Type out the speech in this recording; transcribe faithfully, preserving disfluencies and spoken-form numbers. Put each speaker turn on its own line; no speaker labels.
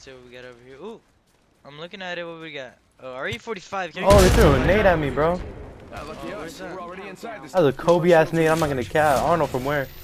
see what we got over here. Ooh, I'm looking at it. What we got? Oh, R E forty-five.
Oh, they threw a nade at me, bro.
Uh, lucky
Oh,
us.
that?
We're already inside this.
That was a Kobe ass nade. I'm not gonna cap. I don't know from where.